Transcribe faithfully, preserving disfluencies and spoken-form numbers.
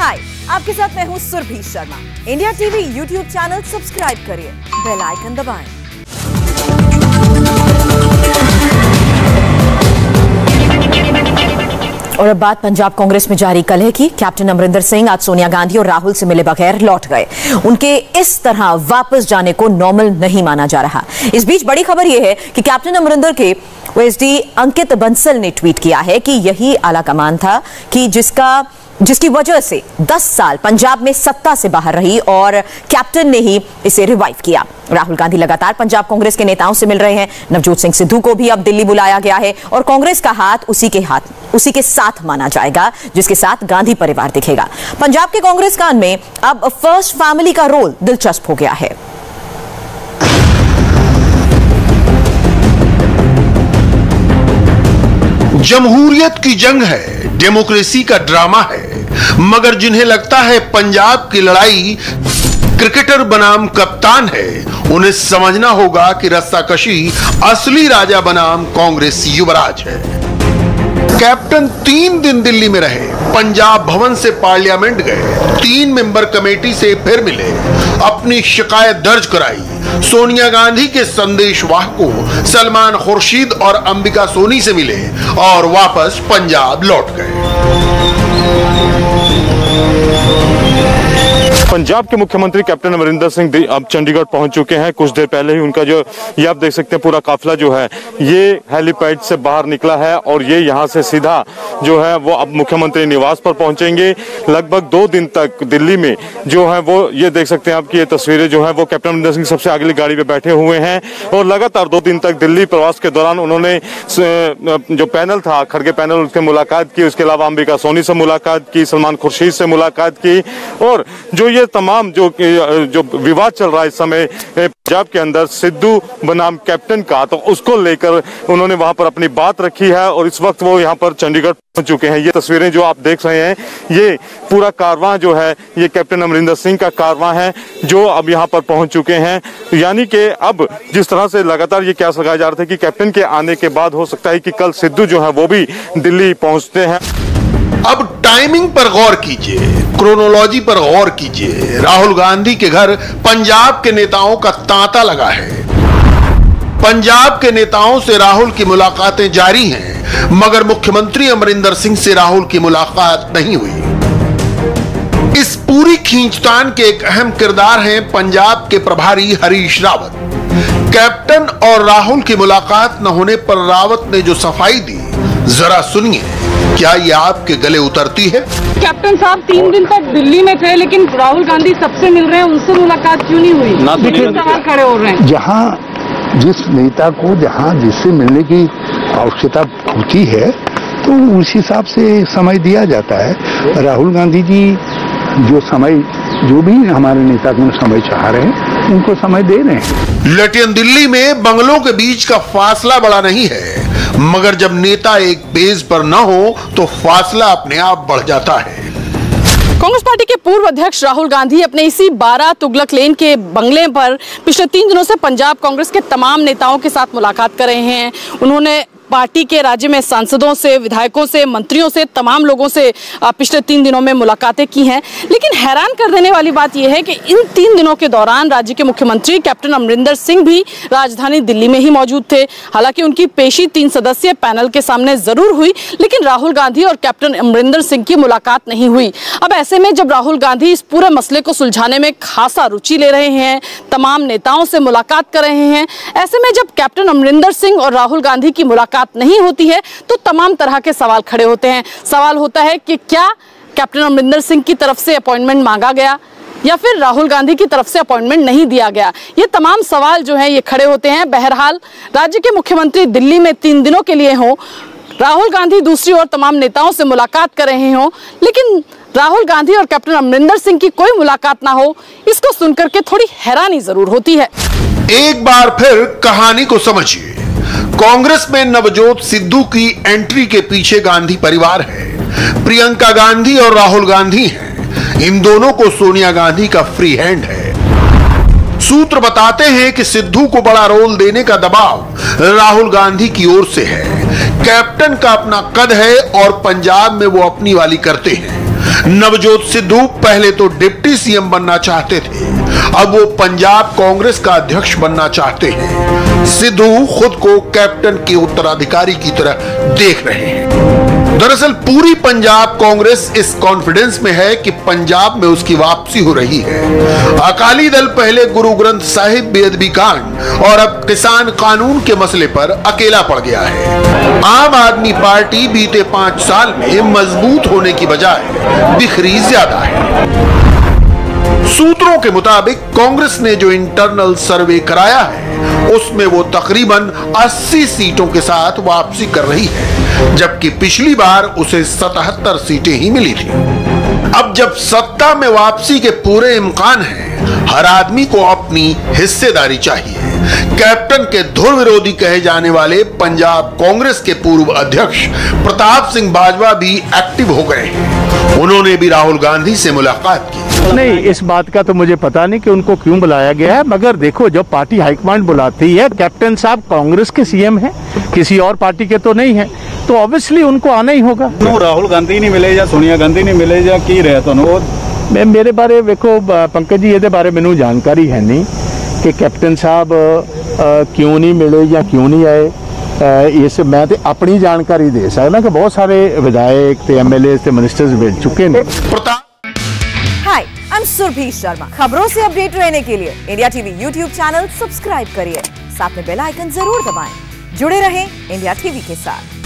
हाय, आपके साथ मैं हूं Surbhi Sharma. India TV YouTube channel subscribe करिए, बेल आइकन दबाएं। और अब बात पंजाब कांग्रेस में जारी कलह की। कैप्टन अमरिंदर सिंह आज सोनिया गांधी और राहुल से मिले बगैर लौट गए। उनके इस तरह वापस जाने को नॉर्मल नहीं माना जा रहा। इस बीच बड़ी खबर यह है कि कैप्टन अमरिंदर के ओएसडी अंकित बंसल ने ट्वीट किया है कि यही आला कमान था कि जिसका जिसकी वजह से दस साल पंजाब में सत्ता से बाहर रही और कैप्टन ने ही इसे रिवाइव किया। राहुल गांधी लगातार पंजाब कांग्रेस के नेताओं से मिल रहे हैं। नवजोत सिंह सिद्धू को भी अब दिल्ली बुलाया गया है और कांग्रेस का हाथ उसी के हाथ उसी के साथ माना जाएगा जिसके साथ गांधी परिवार दिखेगा। पंजाब के कांग्रेस कान में अब फर्स्ट फैमिली का रोल दिलचस्प हो गया है। जमहूरियत की जंग है, डेमोक्रेसी का ड्रामा है, मगर जिन्हें लगता है पंजाब की लड़ाई क्रिकेटर बनाम कप्तान है, उन्हें समझना होगा कि रस्साकशी असली राजा बनाम कांग्रेस युवराज है। कैप्टन तीन दिन दिल्ली में रहे, पंजाब भवन से पार्लियामेंट गए, तीन मेंबर कमेटी से फिर मिले, अपनी शिकायत दर्ज कराई, सोनिया गांधी के संदेशवाह को सलमान खुर्शीद और अंबिका सोनी से मिले और वापस पंजाब लौट गए। पंजाब के मुख्यमंत्री कैप्टन अमरिंदर सिंह अब चंडीगढ़ पहुंच चुके हैं। कुछ देर पहले ही उनका जो ये आप देख सकते हैं पूरा काफिला जो है ये हेलीपैड से बाहर निकला है और ये यहां से सीधा जो है वो अब मुख्यमंत्री निवास पर पहुंचेंगे। लगभग दो दिन तक दिल्ली में जो है वो ये देख सकते हैं आपकी ये तस्वीरें जो है वो कैप्टन अमरिंदर सिंह सबसे अगली गाड़ी पे बैठे हुए हैं और लगातार दो दिन तक दिल्ली प्रवास के दौरान उन्होंने जो पैनल था खड़गे पैनल उससे मुलाकात की, उसके अलावा अंबिका सोनी से मुलाकात की, सलमान खुर्शीद से मुलाकात की और जो ये तमाम जो जो विवाद चल रहा है इस समय पंजाब के अंदर सिद्धू बनाम कैप्टन का, तो उसको लेकर उन्होंने वहां पर अपनी बात रखी है और इस वक्त वो यहां पर चंडीगढ़ पहुंच चुके हैं। ये तस्वीरें जो आप देख रहे हैं ये पूरा कारवां जो है ये कैप्टन अमरिंदर सिंह का कारवां है जो अब यहां पर पहुंच चुके हैं। यानी कि अब जिस तरह से लगातार ये क्या लगाया जा रहा था कि कैप्टन के आने के बाद हो सकता है कि कल सिद्धू जो है वो भी दिल्ली पहुंचते हैं। अब टाइमिंग पर गौर कीजिए, क्रोनोलॉजी पर गौर कीजिए। राहुल गांधी के घर पंजाब के नेताओं का तांता लगा है। पंजाब के नेताओं से राहुल की मुलाकातें जारी हैं, मगर मुख्यमंत्री अमरिंदर सिंह से राहुल की मुलाकात नहीं हुई। इस पूरी खींचतान के एक अहम किरदार हैं पंजाब के प्रभारी हरीश रावत। कैप्टन और राहुल की मुलाकात न होने पर रावत ने जो सफाई दी, जरा सुनिए, क्या ये आपके गले उतरती है? कैप्टन साहब तीन दिन तक दिल्ली में थे लेकिन राहुल गांधी सबसे मिल रहे हैं, उनसे मुलाकात क्यों नहीं हुई? सवाल खड़े हो रहे हैं। जहाँ जिस नेता को जहाँ जिससे मिलने की आवश्यकता होती है तो उस हिसाब से समय दिया जाता है। राहुल गांधी जी जो समय जो भी हमारे नेता को समय चाह रहे हैं उनको समय दे रहे हैं। लेकिन दिल्ली में बंगलों के बीच का फासला बड़ा नहीं है, मगर जब नेता एक बेस पर न हो तो फासला अपने आप बढ़ जाता है। कांग्रेस पार्टी के पूर्व अध्यक्ष राहुल गांधी अपने इसी बारह तुगलक लेन के बंगले पर पिछले तीन दिनों से पंजाब कांग्रेस के तमाम नेताओं के साथ मुलाकात कर रहे हैं। उन्होंने पार्टी के राज्य में सांसदों से, विधायकों से, मंत्रियों से, तमाम लोगों से पिछले तीन दिनों में मुलाकातें की हैं। लेकिन हैरान कर देने वाली बात यह है कि इन तीन दिनों के दौरान राज्य के मुख्यमंत्री कैप्टन अमरिंदर सिंह भी राजधानी दिल्ली में ही मौजूद थे। हालांकि उनकी पेशी तीन सदस्यीय पैनल के सामने जरूर हुई, लेकिन राहुल गांधी और कैप्टन अमरिंदर सिंह की मुलाकात नहीं हुई। अब ऐसे में जब राहुल गांधी इस पूरे मसले को सुलझाने में खासा रुचि ले रहे हैं, तमाम नेताओं से मुलाकात कर रहे हैं, ऐसे में जब कैप्टन अमरिंदर सिंह और राहुल गांधी की मुलाकात नहीं होती है तो तमाम तरह के सवाल खड़े होते हैं। सवाल होता है कि क्या कैप्टन अमरिंदर सिंह की तरफ से अपॉइंटमेंट मांगा गया या फिर राहुल गांधी की तरफ से अपॉइंटमेंट नहीं दिया गया। ये तमाम सवाल जो हैं ये खड़े होते हैं। बहरहाल राज्य के मुख्यमंत्री दिल्ली में तीन दिनों के लिए हों, राहुल गांधी दूसरी ओर तमाम नेताओं से मुलाकात कर रहे हों, लेकिन राहुल गांधी और कैप्टन अमरिंदर सिंह की कोई मुलाकात ना हो, इसको सुनकर के थोड़ी हैरानी जरूर होती है। एक बार फिर कहानी को समझिए। कांग्रेस में नवजोत सिद्धू की एंट्री के पीछे गांधी परिवार है। प्रियंका गांधी और राहुल गांधी हैं। इन दोनों को सोनिया गांधी का फ्री हैंड है। सूत्र बताते हैं कि सिद्धू को बड़ा रोल देने का दबाव राहुल गांधी की ओर से है। कैप्टन का अपना कद है और पंजाब में वो अपनी वाली करते हैं। नवजोत सिद्धू पहले तो डिप्टी सीएम बनना चाहते थे, अब वो पंजाब कांग्रेस का अध्यक्ष बनना चाहते हैं। सिद्धू खुद को कैप्टन के उत्तराधिकारी की तरह देख रहे हैं। दरअसल पूरी पंजाब कांग्रेस इस कॉन्फिडेंस में है कि पंजाब में उसकी वापसी हो रही है। अकाली दल पहले गुरु ग्रंथ साहिब बेअदबी कांड और अब किसान कानून के मसले पर अकेला पड़ गया है। आम आदमी पार्टी बीते पांच साल में मजबूत होने की बजाय बिखरी ज्यादा है। सूत्रों के मुताबिक कांग्रेस ने जो इंटरनल सर्वे कराया है उसमें वो तकरीबन अस्सी सीटों के साथ वापसी कर रही है, जबकि पिछली बार उसे सतहत्तर सीटें ही मिली थी। अब जब सत्ता में वापसी के पूरे इम्कान हैं, हर आदमी को अपनी हिस्सेदारी चाहिए। कैप्टन के धुर विरोधी कहे जाने वाले पंजाब कांग्रेस के पूर्व अध्यक्ष प्रताप सिंह बाजवा भी एक्टिव हो गए हैं। उन्होंने भी राहुल गांधी से मुलाकात की। नहीं, इस बात का तो मुझे पता नहीं कि उनको क्यों बुलाया गया है, मगर देखो जब पार्टी हाईकमांड बुलाती है, कैप्टन साहब कांग्रेस के सीएम हैं, किसी और पार्टी के तो नहीं हैं, तो ऑब्वियसली उनको आना ही होगा। राहुल गांधी नहीं मिले या सोनिया गांधी नहीं मिले या की रहे तो मैं मेरे बारे देखो पंकज जी, ये बारे मैनू जानकारी है नहीं कि कैप्टन साहब क्यों नहीं मिले या क्यों नहीं आए। इस मैं तो अपनी जानकारी दे सकदा कि बहुत सारे विधायक ते एमएलए ते मिनिस्टर्स मिल चुके हैं। Hi, I am Surbhi Sharma. खबरों से अपडेट रहने के लिए India TV YouTube channel subscribe करिए, साथ में बेल आइकन जरूर दबाएं। जुड़े रहें इंडिया टीवी के साथ।